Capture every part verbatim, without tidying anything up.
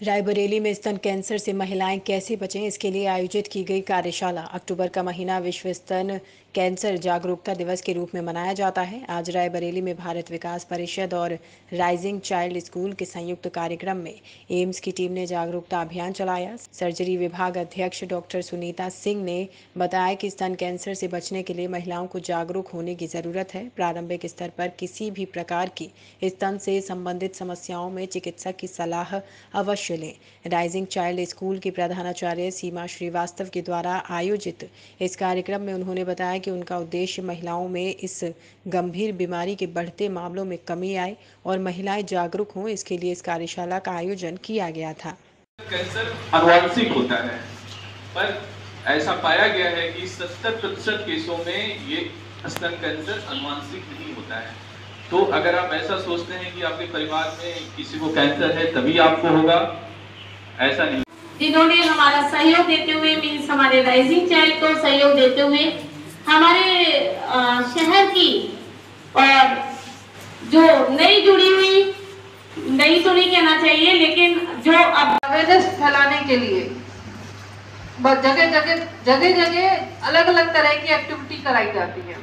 रायबरेली में स्तन कैंसर से महिलाएं कैसे बचें, इसके लिए आयोजित की गई कार्यशाला। अक्टूबर का महीना विश्व स्तन कैंसर जागरूकता दिवस के रूप में मनाया जाता है। आज रायबरेली में भारत विकास परिषद और राइजिंग चाइल्ड स्कूल के संयुक्त कार्यक्रम में एम्स की टीम ने जागरूकता अभियान चलाया। सर्जरी विभाग अध्यक्ष डॉक्टर सुनीता सिंह ने बताया कि स्तन कैंसर से बचने के लिए महिलाओं को जागरूक होने की जरूरत है। प्रारंभिक स्तर पर किसी भी प्रकार की स्तन से संबंधित समस्याओं में चिकित्सक की सलाह अवश्य लें। राइजिंग चाइल्ड स्कूल की प्रधानाचार्य सीमा श्रीवास्तव के द्वारा आयोजित इस कार्यक्रम में उन्होंने बताया कि उनका उद्देश्य महिलाओं में इस गंभीर बीमारी के बढ़ते मामलों में कमी आए और महिलाएं जागरूक हों। इसके लिए इस कार्यशाला का आयोजन किया गया था। कैंसर आनुवंशिक होता है, पर ऐसा पाया गया है कि सत्तर प्रतिशत केसों में ये स्तन कैंसर आनुवंशिक नहीं होता है। तो अगर आप ऐसा सोचते हैं कि आपके परिवार में किसी को कैंसर है तभी आपको होगा, ऐसा नहीं। जिन्होंने हमारा सहयोग देते हुए, मीन्स हमारे राइजिंग चाइल्ड को सहयोग देते हुए हमारे आ, शहर की और जो नई जुड़ी हुई, नई तो नहीं कहना चाहिए, लेकिन जो अब अवेयरनेस फैलाने के लिए जगह जगह जगह जगह अलग अलग तरह की एक्टिविटी कराई जाती है।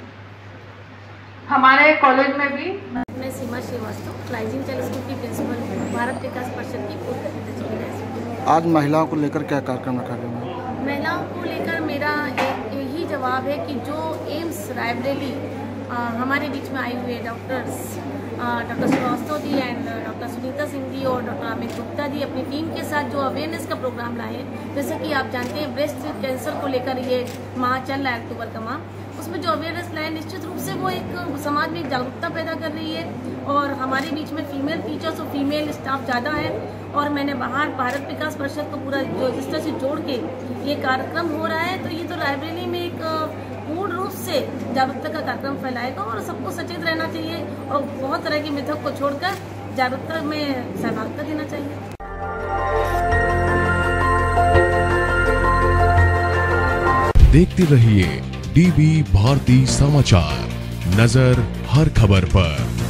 हमारे कॉलेज में भी मैं Seema Srivastava Rising Child School की प्रिंसिपल हूँ, भारत विकास परिषद की पूर्व सचिव। आज महिलाओं को लेकर क्या कार्यक्रम रखा गया? महिलाओं को लेकर मेरा एक यही जवाब है कि जो एम्स रायबरेली हमारे बीच में आई हुई है, doctors doctor Srivastava ji and doctor Sunita Singh ji और डॉक्टर अमित गुप्ता जी अपनी टीम के साथ जो अवेयरनेस का प्रोग्राम लाए हैं। जैसे कि आप जानते हैं ब्रेस्ट कैंसर को लेकर ये माह चल रहा है, अक्टूबर का माह, उसमें जो अवेयरनेस लाए निश्चित रूप से वो एक समाज में जागरूकता पैदा कर रही है। और हमारे बीच में फीमेल टीचर्स और फीमेल स्टाफ ज़्यादा है और मैंने बाहर भारत विकास परिषद को पूरा जो इस तरह से जोड़ के ये कार्यक्रम हो रहा है, तो ये तो रायबरेली में एक पूर्ण रूप से जागरूकता का कार्यक्रम फैलाएगा और सबको सचेत रहना चाहिए और बहुत तरह की मिथक को छोड़कर जागरूकता में सहभागिता देना चाहिए। देखते रहिए डीबी भारती समाचार, नजर हर खबर पर।